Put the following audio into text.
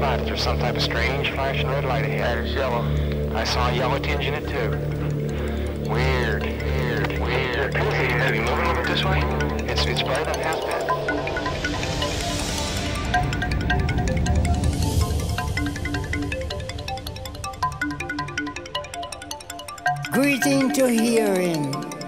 not. There's some type of strange flashing red light ahead. That is yellow. I saw a yellow tinge in it too. Weird. Maybe moving a little bit this way? It's bright on half bit. Greeting to hearing.